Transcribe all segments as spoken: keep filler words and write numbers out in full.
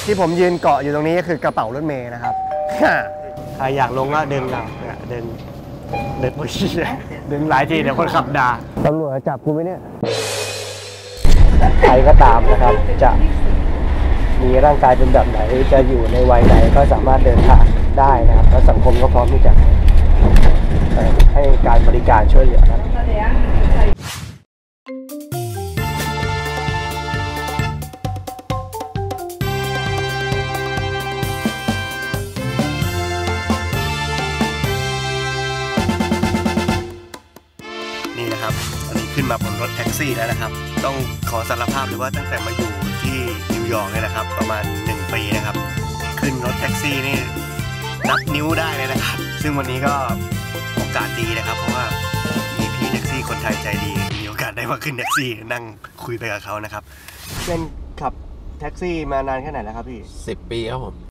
ที่ผมยืนเกาะอยู่ตรงนี้คือกระเป๋ารถเมล์นะครับใครอยากลงก็เดินเอาเดินเดินโอ้ยเดินหลายทีเดี๋ยวคนขับด่าตำรวจจับกูไหมเนี่ยใครก็ตามนะครับจะมีร่างกายเป็นแบบไหนจะอยู่ในวัยไหนก็สามารถเดินทางได้นะครับแล้วสังคมก็พร้อมที่จะให้การบริการช่วยเหลือนะนี่นะครับอันนี้ขึ้นมาบนรถแท็กซี่แล้วนะครับต้องขอสารภาพเลยว่าตั้งแต่มาอยู่ที่นิวยอร์กเนี่ยนะครับประมาณหนึ่งปีนะครับขึ้นรถแท็กซี่นี่นับนิ้วได้เลยนะครับซึ่งวันนี้ก็โอกาสดีนะครับเพราะว่ามีพี่แท็กซี่คนไทยใจดีมีโอกาสได้มาขึ้นแท็กซี่นั่งคุยไปกับเขานะครับเป็นขับแท็กซี่มานานแค่ไหนแล้วครับพี่สิบปีครับผม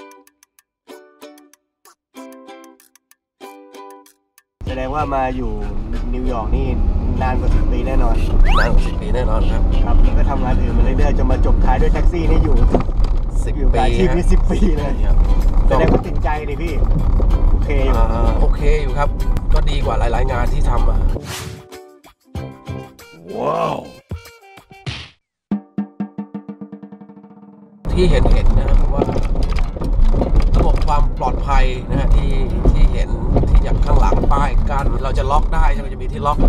แสดงว่ามาอยู่นิวยอร์กนี่นานกว่าสิบปีแน่นอนนานกว่าสิบปีแน่นอนครับครับแล้วก็ทำงานอื่นมาเรื่อยๆจนมาจบท้ายด้วยแท็กซี่นี่อยู่สิบปีอาชีพนี้สิบปีเลยแสดงว่าติดใจดิพี่โอเคอยู่โอเคอยู่ครับก็ดีกว่าหลายๆงานที่ทำอ่ะว้าวที่เห็นเห็นนะครับว่าระบบความปลอดภัยนะฮะที่ที่เห็นที่อย่างข้างหลังป้ายกันเราจะล็อกได้ใช่ไหมจะมีที่ล็อก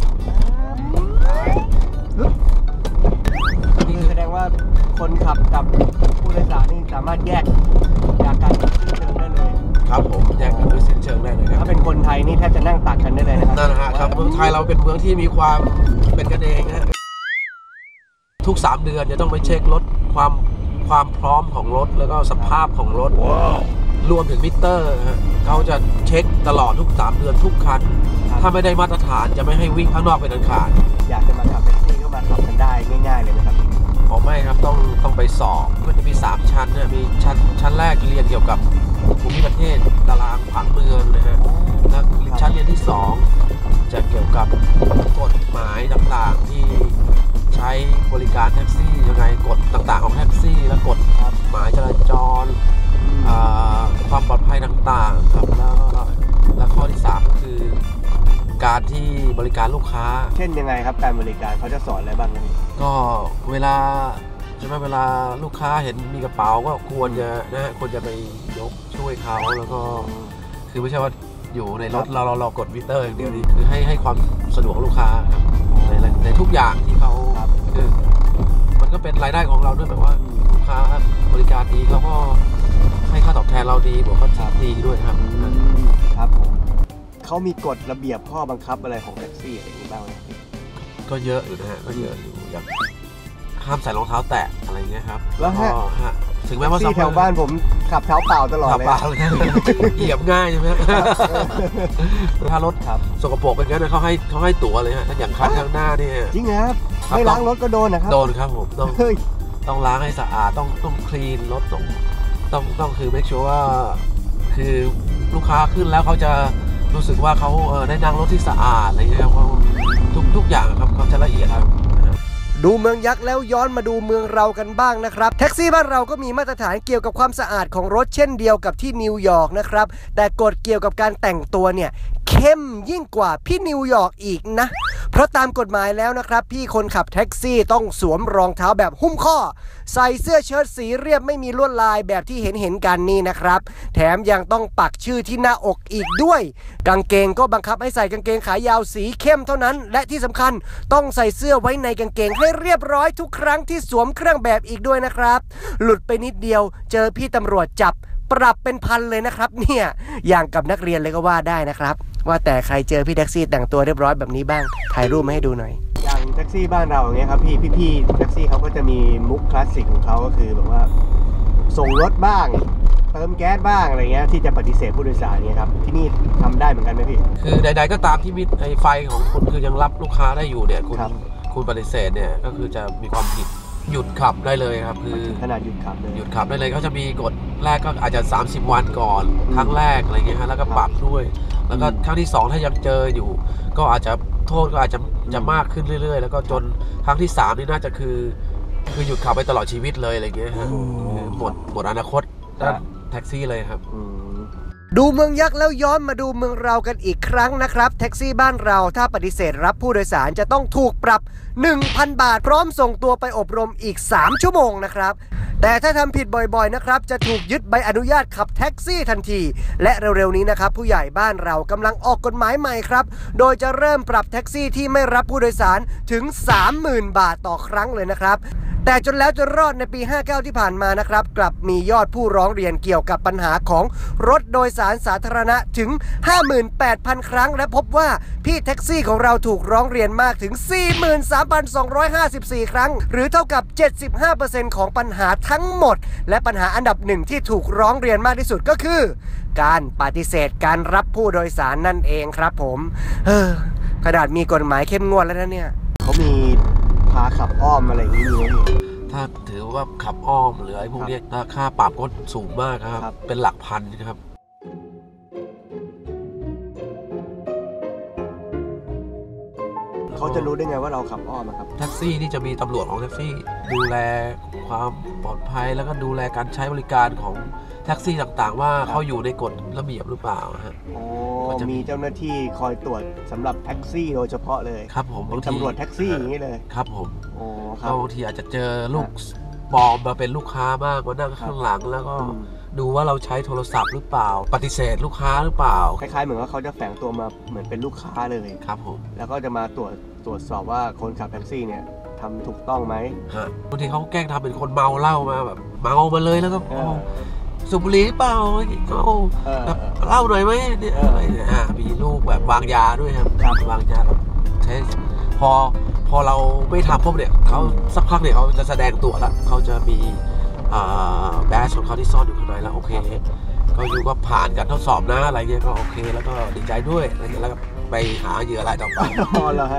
นี่แสดงว่าคนขับกับผู้โดยสารนี่สามารถแยกจากกันสิ้นเชิงได้เลยครับผมแยกกันด้วยสิ้นเชิงได้เลยครับถ้าเป็นคนไทยนี่แทบจะนั่งตักกันได้เลยนะครับนั่นนะฮะครับเมืองไทยเราเป็นเมืองที่มีความเป็นกันเองนะทุกสามเดือนจะต้องไปเช็ครถความความพร้อมของรถแล้วก็สภาพของรถ wow. รวมถึงมิเตอร์เขาจะเช็คตลอดทุกสามเดือนทุกคันถ้าไม่ได้มาตรฐานจะไม่ให้วิ่งข้างนอกเป็นอันขาดอยากจะมาขับแท็กซี่ก็มาขับกันได้ง่ายๆเลยไหมครับอ๋อไม่ครับต้องต้องไปสอบมันจะมีสามชั้นนะมีชั้นชั้นแรกเรียนเกี่ยวกับภูมิประเทศตารางผังเมืองนะฮะแล้วชั้นเรียนที่สองจะเกี่ยวกับกฎหมายต่างๆที่ใช้บริการแท็กซี่ยังไงกฎต่างๆของแท็กซี่และกฎหมายจราจรความปลอดภัยต่างๆครับแล้วและข้อที่สามก็คือการที่บริการลูกค้าเช่นยังไงครับการบริการเขาจะสอนอะไรบ้างก็เวลาใช่ไหมเวลาลูกค้าเห็นมีกระเป๋าก็ควรจะนะฮะควรจะไปยกช่วยเขาแล้วก็คือไม่ใช่ว่าอยู่ในรถเราเราเรากดมิเตอร์อย่างเดียวนี่คือให้ให้ความสะดวกลูกค้าครับในในทุกอย่างที่เขาคือมันก็เป็นรายได้ของเราด้วยแบบว่าลูกค้าบริการดีเขาก็ให้ค่าตอบแทนเราดีบอกเขาดีด้วยครับครับผมเขามีกฎระเบียบข้อบังคับอะไรของแท็กซี่อะไรอย่างนี้บ้างไหมก็เยอะอยู่นะฮะก็เยอะอยู่อย่างห้ามใส่รองเท้ารองเท้าแตะอะไรเงี้ยครับแล้วฮะถึงแม้ว่าที่แถวบ้านผมขับเท้าเปล่าตลอดเลยเหยียบง่ายใช่ไหมถ้ารถสกปรกเป็นงั้นเขาให้เขาให้ตั๋วเลยฮะถ้าอย่างคันข้างหน้านี่จริงครับไม่ล้างรถก็โดนนะครับโดนครับผมต้องต้องล้างให้สะอาดต้องต้องคลีนรถต้องต้องต้องคือเมคชัวร์ว่าคือลูกค้าขึ้นแล้วเขาจะรู้สึกว่าเขาได้นั่งรถที่สะอาดอะไรเงี้ยครับทุกทุกอย่างครับเขาจะละเอียดครับดูเมืองยักษ์แล้วย้อนมาดูเมืองเรากันบ้างนะครับแท็กซี่บ้านเราก็มีมาตรฐานเกี่ยวกับความสะอาดของรถเช่นเดียวกับที่นิวยอร์กนะครับแต่กฎเกี่ยวกับการแต่งตัวเนี่ยเข้มยิ่งกว่าพี่นิวยอร์กอีกนะเพราะตามกฎหมายแล้วนะครับพี่คนขับแท็กซี่ต้องสวมรองเท้าแบบหุ้มข้อใส่เสื้อเชิ้ตสีเรียบไม่มีลวดลายแบบที่เห็นเห็นกันนี่นะครับแถมยังต้องปักชื่อที่หน้าอกอีกด้วยกางเกงก็บังคับให้ใส่กางเกงขายาวสีเข้มเท่านั้นและที่สำคัญต้องใส่เสื้อไว้ในกางเกงให้เรียบร้อยทุกครั้งที่สวมเครื่องแบบอีกด้วยนะครับหลุดไปนิดเดียวเจอพี่ตำรวจจับปรับเป็นพันเลยนะครับเนี่ยอย่างกับนักเรียนเลยก็ว่าได้นะครับว่าแต่ใครเจอพี่แท็กซี่แต่งตัวเรียบร้อยแบบนี้บ้างถ่ายรูปมาให้ดูหน่อยอย่างแท็กซี่บ้านเราอย่างเงี้ยครับพี่พี่แท็กซี่เขาก็จะมีมุกคลาสสิกของเขาก็คือแบบว่าส่งรถบ้างเติมแก๊สบ้างอะไรเงี้ยที่จะปฏิเสธผู้โดยสารเนี่ยครับที่นี่ทำได้เหมือนกันไหมพี่คือใดๆก็ตามที่มีไฟของคุณคือยังรับลูกค้าได้อยู่เนี่ยคุณคุณปฏิเสธเนี่ยก็คือจะมีความผิดหยุดขับได้เลยครับคือขนาดหยุดขับเลยหยุดขับได้เลยเขาจะมีกฎแรกก็อาจจะสามสิบวันก่อนครั้งแรกอะไรเงี้ยฮะแล้วก็ปรับด้วยแล้วก็ครั้งที่สองถ้ายังเจออยู่ก็อาจจะโทษก็อาจจะจะมากขึ้นเรื่อยๆแล้วก็จนครั้งที่สามนี่น่าจะคือคือหยุดขับไปตลอดชีวิตเลยอะไรเงี้ยฮะหมดหมดอนาคตด้านแท็กซี่เลยครับดูเมืองยักษ์แล้วย้อนมาดูเมืองเรากันอีกครั้งนะครับแท็กซี่บ้านเราถ้าปฏิเสธรับผู้โดยสารจะต้องถูกปรับ หนึ่งพัน บาทพร้อมส่งตัวไปอบรมอีกสามชั่วโมงนะครับแต่ถ้าทำผิดบ่อยๆนะครับจะถูกยึดใบอนุญาตขับแท็กซี่ทันทีและเร็วๆนี้นะครับผู้ใหญ่บ้านเรากำลังออกกฎหมายใหม่ครับโดยจะเริ่มปรับแท็กซี่ที่ไม่รับผู้โดยสารถึง สามหมื่น บาทต่อครั้งเลยนะครับแต่จนแล้วจนรอดในปีห้าเก้าที่ผ่านมานะครับกลับมียอดผู้ร้องเรียนเกี่ยวกับปัญหาของรถโดยสารสาธารณะถึง ห้าหมื่นแปดพัน ครั้งและพบว่าพี่แท็กซี่ของเราถูกร้องเรียนมากถึง สี่หมื่นสามพันสองร้อยห้าสิบสี่ ครั้งหรือเท่ากับ เจ็ดสิบห้าเปอร์เซ็นต์ ของปัญหาทั้งหมดและปัญหาอันดับหนึ่งที่ถูกร้องเรียนมากที่สุดก็คือการปฏิเสธการรับผู้โดยสารนั่นเองครับผมเออขนาดมีกฎหมายเข้มงวดแล้วนะเนี่ยเขามีพาขับอ้อมอะไรอย่างนี้ไหมถ้าถือว่าขับอ้อมหรือไอ้พวกนี้ราคาปรับก็สูงมากครับเป็นหลักพันนะครับเขาจะรู้ได้ไงว่าเราขับอ้อมครับแท็กซี่ที่จะมีตำรวจของแท็กซี่ดูแลความปลอดภัยแล้วก็ดูแลการใช้บริการของแท็กซี่ต่างๆว่าเขาอยู่ในกฎระเบียบหรือเปล่าฮะก็จะมีเจ้าหน้าที่คอยตรวจสำหรับแท็กซี่โดยเฉพาะเลยครับผมเป็นตำรวจแท็กซี่อย่างนี้เลยครับผมบางทีอาจจะเจอลูกปลอมมาเป็นลูกค้าบ้างมานั่งข้างหลังแล้วก็ดูว่าเราใช้โทรศัพท์หรือเปล่าปฏิเสธลูกค้าหรือเปล่าคล้ายๆเหมือนว่าเขาจะแฝงตัวมาเหมือนเป็นลูกค้าเลยครับผมแล้วก็จะมาตรวจตรวจสอบว่าคนขับแท็กซี่เนี่ยทำถูกต้องไหมฮะบางทีเขาแกล้งทำเป็นคนเมาเหล้ามาแบบเมามาเลยแล้วก็สูบบุหรี่เปล่าเอาแบบเล่าหน่อยไหมเนี่ยมีลูกแบบวางยาด้วยครับวางยาแบบใช้พอพอเราไม่ทำพวกเนี่ยเขาสักพักเนี่ยเขาจะแสดงตัวแล้วเขาจะมีแบชของเขาที่ซ่อนอยู่ข้างในแล้วโอเคก็อยู่ก็ผ่านการทดสอบนะอะไรเงี้ยก็โอเคแล้วก็ดีใจด้วยอะไรเงี้ยแล้วก็ไปหาเหยื่ออะไรต่อไปอ๋อเหรอฮะ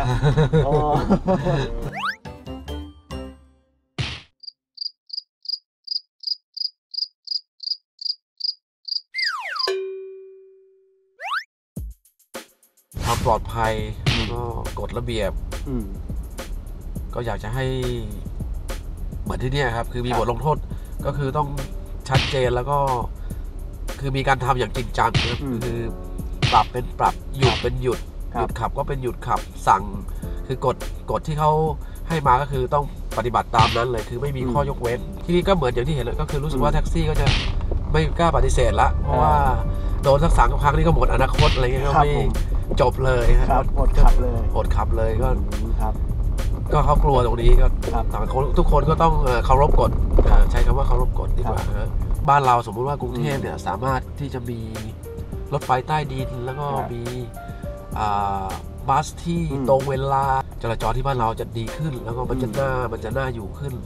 ความปลอดภัยแล้วก็กฎระเบียบก็อยากจะให้เหมือนที่นี่ครับคือมีบทลงโทษก็คือต้องชัดเจนแล้วก็คือมีการทำอย่างจริงจังครับคือปรับเป็นปรับหยุดเป็นหยุดหยุดขับก็เป็นหยุดขับสั่งคือกฎกฎที่เขาให้มาก็คือต้องปฏิบัติตามนั้นเลยคือไม่มีข้อยกเว้นที่นี่ก็เหมือนอย่างที่เห็นเลยก็คือรู้สึกว่าแท็กซี่ก็จะไม่กล้าปฏิเสธละเพราะว่าโดนสักสามครั้งนี่ก็หมดอนาคตอะไรเงี้ยก็ไม่จบเลยครับอดขับเลยอดขับเลยก็ครับก็เขากลัวตรงนี้ก็ต่างคนทุกคนก็ต้องเคารพกฎใช้คำว่าเคารพกฎดีกว่านะบ้านเราสมมุติว่ากรุงเทพเนี่ยสามารถที่จะมีรถไฟใต้ดินแล้วก็มีบัสที่ตรงเวลาจราจรที่บ้านเราจะดีขึ้นแล้วก็มันจะน่ามันจะน่าอยู่ขึ้น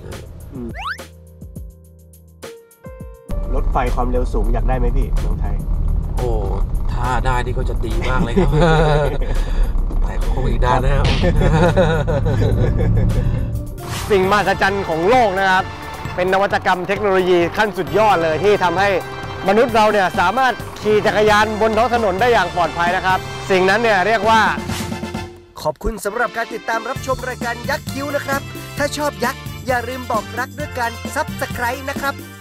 รถไฟความเร็วสูงอยากได้ไหมพี่เมืองไทยโอ้ถ้าได้นี่ก็จะดีมากเลยครับแต่คงอีกนานนะครับสิ่งมหัศจรรย์ของโลกนะครับเป็นนวัตกรรมเทคโนโลยีขั้นสุดยอดเลยที่ทำให้มนุษย์เราเนี่ยสามารถขี่จักรยานบนท้องถนนได้อย่างปลอดภัยนะครับสิ่งนั้นเนี่ยเรียกว่าขอบคุณสำหรับการติดตามรับชมรายการยักษ์คิ้วนะครับถ้าชอบยักษ์อย่าลืมบอกรักด้วยการ ซับสไครบ์ นะครับ